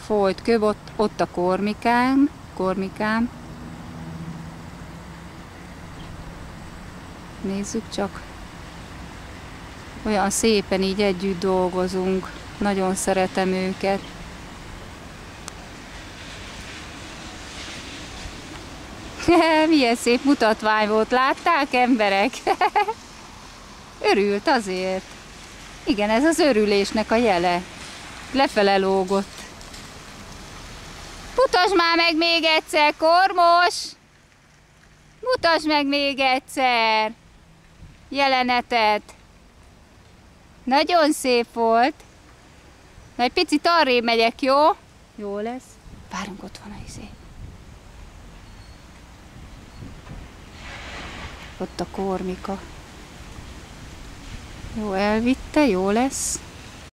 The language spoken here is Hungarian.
folyt köv, ott a kormikám. Nézzük csak. Olyan szépen így együtt dolgozunk. Nagyon szeretem őket. Milyen szép mutatvány volt, látták emberek? Örült azért. Igen, ez az örülésnek a jele. Lefele lógott. Mutasd már meg még egyszer, Kormos! Mutasd meg még egyszer! Jelenetet. Nagyon szép volt. Na, egy picit arrébb megyek, jó? Jó lesz. Várunk, ott van a izé. Ott a kormika. Jó, elvitte, jó lesz.